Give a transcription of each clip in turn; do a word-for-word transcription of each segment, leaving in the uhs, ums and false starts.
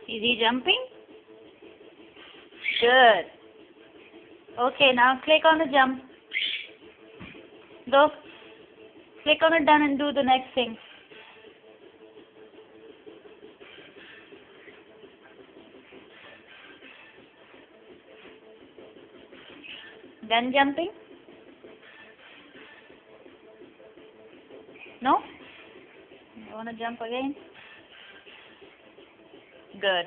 Is he jumping? Good. Okay, now click on the jump. Go. Click on it done and do the next thing. Done jumping? No? You want to jump again? Good.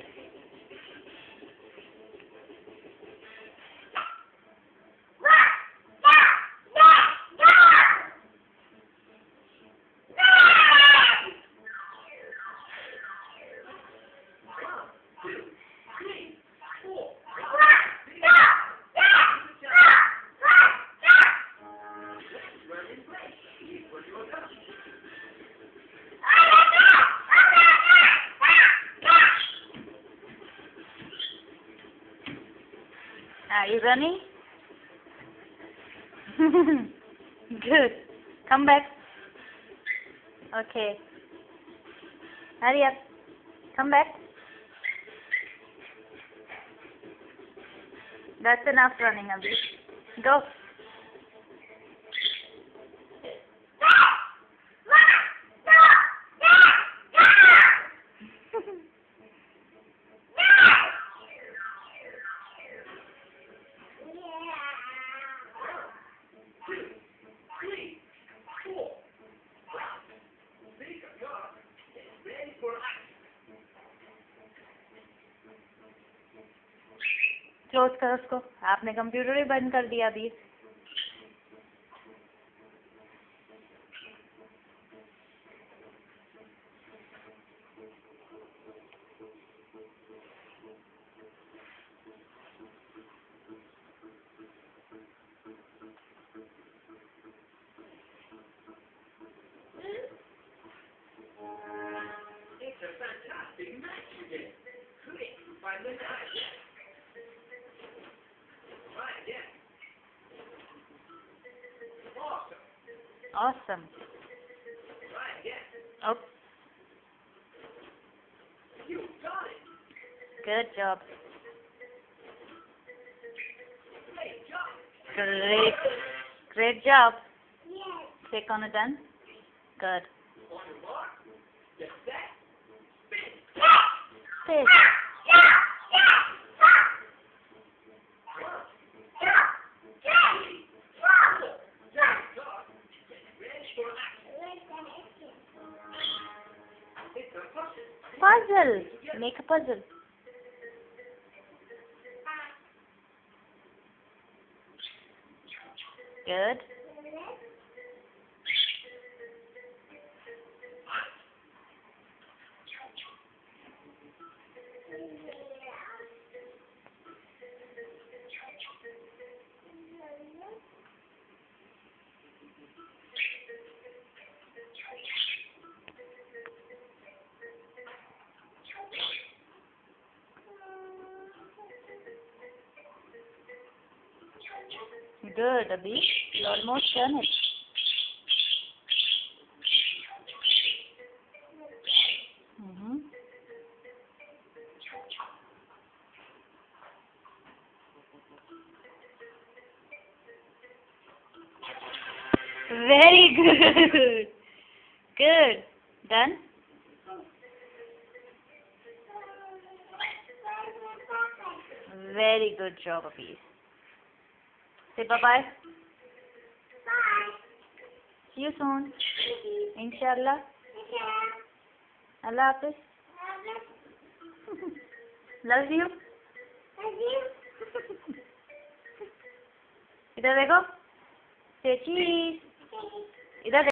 Are you running? Good. Come back. Okay. Hurry up. Come back. That's enough running, Abhi. Go. Close करो उसको. आपने computer भी बंद कर दिया अभी. It's a fantastic match today. Click by the night. Awesome. Oh. Good job. Great. Great job. Click on it done. Good. Fish. Puzzle. Make a puzzle. Good. Good, Abhi. You almost done it. Mm-hmm. Very good. Good. Done? Very good job, Abhi. Say bye-bye. Bye. See you soon. Inshallah. Allah Hafiz. Love you. Love you. इधर देखो. Say cheese. इधर